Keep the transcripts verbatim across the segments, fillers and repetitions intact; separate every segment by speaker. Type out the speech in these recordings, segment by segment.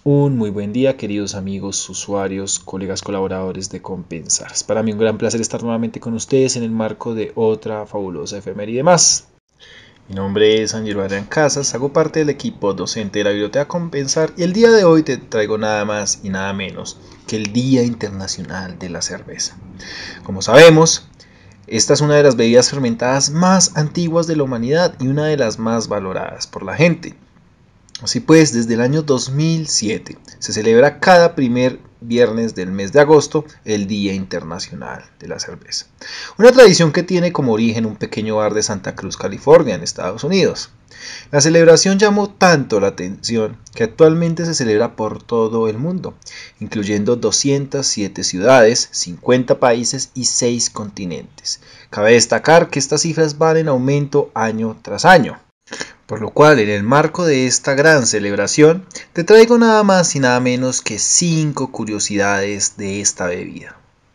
Speaker 1: Un muy buen día, queridos amigos, usuarios, colegas colaboradores de Compensar. Es para mí un gran placer estar nuevamente con ustedes en el marco de otra fabulosa efeméride más. Mi nombre es Angelo Adrián Casas, hago parte del equipo docente de la Biblioteca Compensar y el día de hoy te traigo nada más y nada menos que el Día Internacional de la Cerveza. Como sabemos, esta es una de las bebidas fermentadas más antiguas de la humanidad y una de las más valoradas por la gente. Así pues, desde el año dos mil siete se celebra cada primer viernes del mes de agosto el Día Internacional de la Cerveza. Una tradición que tiene como origen un pequeño bar de Santa Cruz, California, en Estados Unidos. La celebración llamó tanto la atención que actualmente se celebra por todo el mundo, incluyendo doscientas siete ciudades, cincuenta países y seis continentes. Cabe destacar que estas cifras van en aumento año tras año. Por lo cual, en el marco de esta gran celebración, te traigo nada más y nada menos que cinco curiosidades de esta bebida.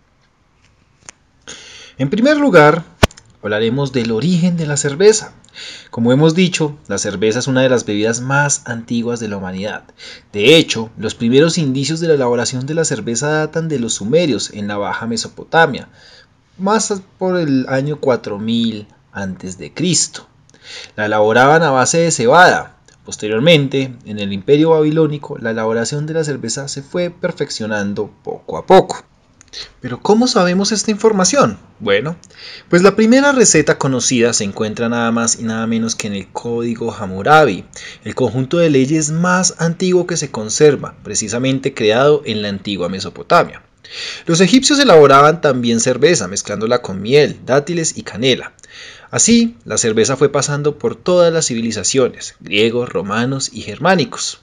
Speaker 1: En primer lugar, hablaremos del origen de la cerveza. Como hemos dicho, la cerveza es una de las bebidas más antiguas de la humanidad. De hecho, los primeros indicios de la elaboración de la cerveza datan de los sumerios en la Baja Mesopotamia, más por el año cuatro mil antes de Cristo. La elaboraban a base de cebada. Posteriormente, en el Imperio Babilónico, la elaboración de la cerveza se fue perfeccionando poco a poco. ¿Pero cómo sabemos esta información? Bueno, pues la primera receta conocida se encuentra nada más y nada menos que en el Código Hammurabi, el conjunto de leyes más antiguo que se conserva, precisamente creado en la antigua Mesopotamia. Los egipcios elaboraban también cerveza, mezclándola con miel, dátiles y canela. Así, la cerveza fue pasando por todas las civilizaciones, griegos, romanos y germánicos.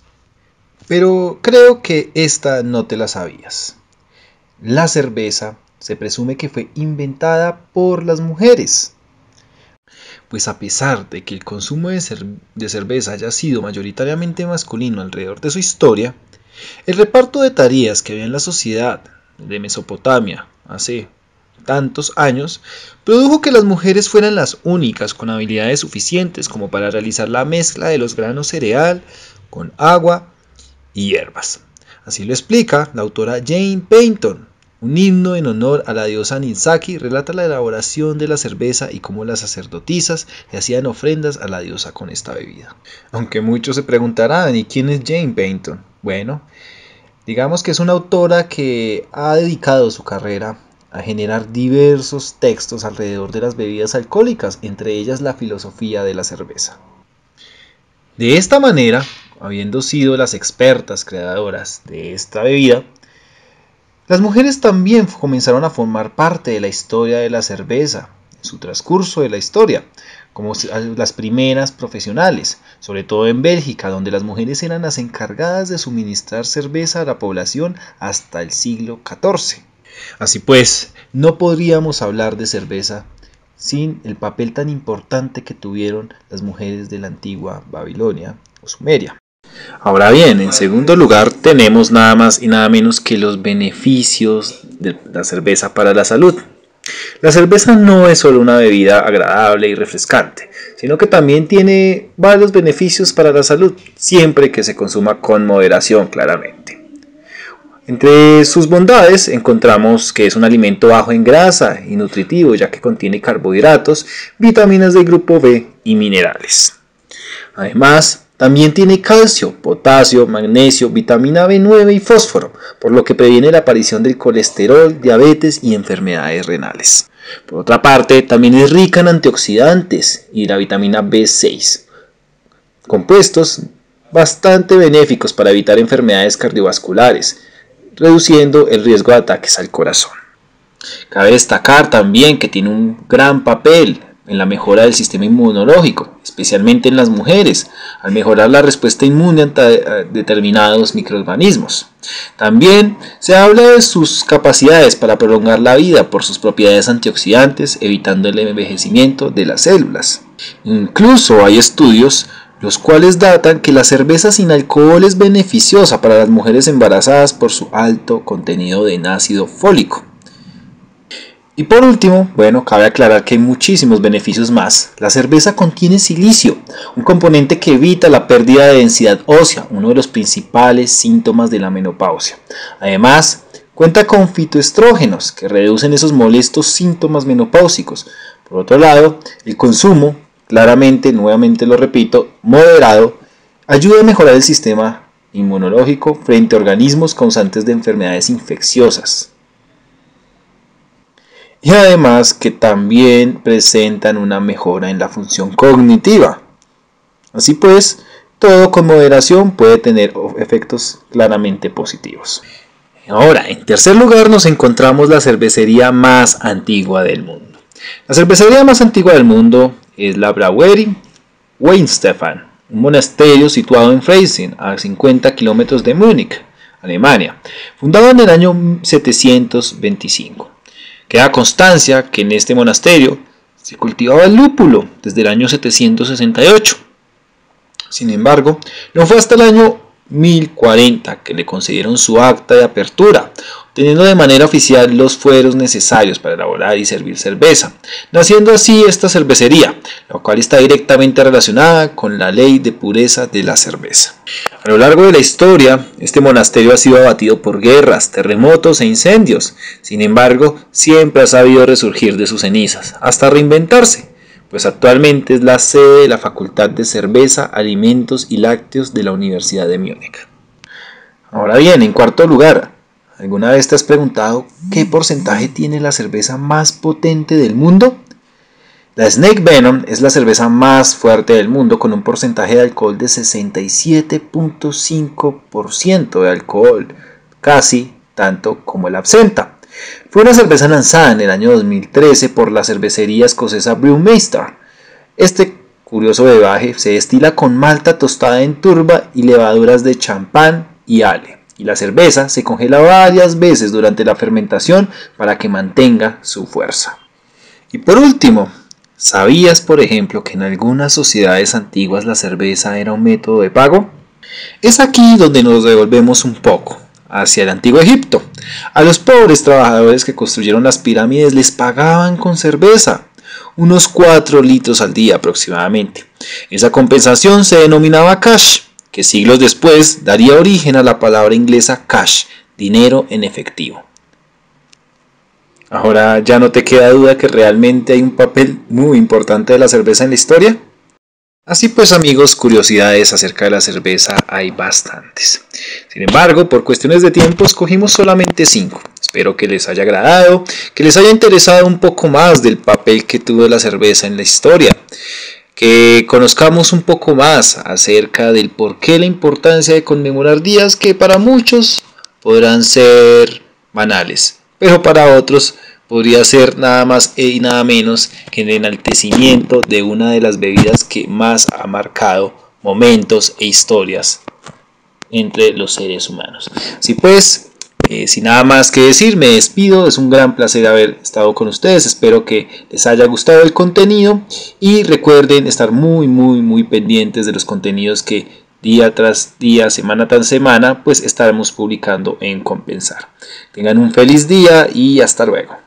Speaker 1: Pero creo que esta no te la sabías. La cerveza se presume que fue inventada por las mujeres. Pues a pesar de que el consumo de, cer- de cerveza haya sido mayoritariamente masculino alrededor de su historia, el reparto de tareas que había en la sociedad de Mesopotamia hace tantos años produjo que las mujeres fueran las únicas con habilidades suficientes como para realizar la mezcla de los granos cereal con agua y hierbas. Así lo explica la autora Jane Payton. Un himno en honor a la diosa Ninzaki relata la elaboración de la cerveza y cómo las sacerdotisas le hacían ofrendas a la diosa con esta bebida. Aunque muchos se preguntarán, ¿y quién es Jane Payton? Bueno, digamos que es una autora que ha dedicado su carrera a generar diversos textos alrededor de las bebidas alcohólicas, entre ellas la filosofía de la cerveza. De esta manera, habiendo sido las expertas creadoras de esta bebida, las mujeres también comenzaron a formar parte de la historia de la cerveza, en su transcurso de la historia, como las primeras profesionales, sobre todo en Bélgica, donde las mujeres eran las encargadas de suministrar cerveza a la población hasta el siglo catorce. Así pues, no podríamos hablar de cerveza sin el papel tan importante que tuvieron las mujeres de la antigua Babilonia o Sumeria. Ahora bien, en segundo lugar tenemos nada más y nada menos que los beneficios de la cerveza para la salud. La cerveza no es solo una bebida agradable y refrescante, sino que también tiene varios beneficios para la salud, siempre que se consuma con moderación, claramente. Entre sus bondades encontramos que es un alimento bajo en grasa y nutritivo, ya que contiene carbohidratos, vitaminas del grupo B y minerales. Además, también tiene calcio, potasio, magnesio, vitamina B nueve y fósforo, por lo que previene la aparición del colesterol, diabetes y enfermedades renales. Por otra parte, también es rica en antioxidantes y la vitamina B seis, compuestos bastante benéficos para evitar enfermedades cardiovasculares, reduciendo el riesgo de ataques al corazón. Cabe destacar también que tiene un gran papel en la mejora del sistema inmunológico, especialmente en las mujeres, al mejorar la respuesta inmune ante determinados microorganismos. También se habla de sus capacidades para prolongar la vida por sus propiedades antioxidantes, evitando el envejecimiento de las células. Incluso hay estudios los cuales datan que la cerveza sin alcohol es beneficiosa para las mujeres embarazadas por su alto contenido en ácido fólico. Y por último, bueno, cabe aclarar que hay muchísimos beneficios más. La cerveza contiene silicio, un componente que evita la pérdida de densidad ósea, uno de los principales síntomas de la menopausia. Además, cuenta con fitoestrógenos que reducen esos molestos síntomas menopáusicos. Por otro lado, el consumo, claramente, nuevamente lo repito, moderado, ayuda a mejorar el sistema inmunológico frente a organismos causantes de enfermedades infecciosas. Y además que también presentan una mejora en la función cognitiva. Así pues, todo con moderación puede tener efectos claramente positivos. Ahora, en tercer lugar nos encontramos la cervecería más antigua del mundo. La cervecería más antigua del mundo es la Brauerei Weihenstephan, un monasterio situado en Freising, a cincuenta kilómetros de Múnich, Alemania, fundado en el año setecientos veinticinco. Queda constancia que en este monasterio se cultivaba el lúpulo desde el año setecientos sesenta y ocho. Sin embargo, no fue hasta el año mil cuarenta que le concedieron su acta de apertura, obteniendo de manera oficial los fueros necesarios para elaborar y servir cerveza, naciendo así esta cervecería, la cual está directamente relacionada con la ley de pureza de la cerveza. A lo largo de la historia, este monasterio ha sido abatido por guerras, terremotos e incendios. Sin embargo, siempre ha sabido resurgir de sus cenizas, hasta reinventarse, pues actualmente es la sede de la Facultad de Cerveza, Alimentos y Lácteos de la Universidad de Múnich. Ahora bien, en cuarto lugar, ¿alguna vez te has preguntado qué porcentaje tiene la cerveza más potente del mundo? La Snake Venom es la cerveza más fuerte del mundo con un porcentaje de alcohol de sesenta y siete punto cinco por ciento de alcohol, casi tanto como el absenta. Fue una cerveza lanzada en el año dos mil trece por la cervecería escocesa Brewmaster. Este curioso brebaje se destila con malta tostada en turba y levaduras de champán y ale, y la cerveza se congela varias veces durante la fermentación para que mantenga su fuerza. Y por último, ¿sabías, por ejemplo, que en algunas sociedades antiguas la cerveza era un método de pago? Es aquí donde nos devolvemos un poco hacia el antiguo Egipto. A los pobres trabajadores que construyeron las pirámides les pagaban con cerveza, unos cuatro litros al día aproximadamente. Esa compensación se denominaba cash, que siglos después daría origen a la palabra inglesa cash, dinero en efectivo. Ahora ya no te queda duda que realmente hay un papel muy importante de la cerveza en la historia. Así pues, amigos, curiosidades acerca de la cerveza hay bastantes. Sin embargo, por cuestiones de tiempo escogimos solamente cinco. Espero que les haya agradado, que les haya interesado un poco más del papel que tuvo la cerveza en la historia, que conozcamos un poco más acerca del porqué, la importancia de conmemorar días que para muchos podrán ser banales, pero para otros podría ser nada más y nada menos que el enaltecimiento de una de las bebidas que más ha marcado momentos e historias entre los seres humanos. Así pues, eh, sin nada más que decir, me despido. Es un gran placer haber estado con ustedes. Espero que les haya gustado el contenido y recuerden estar muy, muy, muy pendientes de los contenidos que día tras día, semana tras semana, pues estaremos publicando en Compensar. Tengan un feliz día y hasta luego.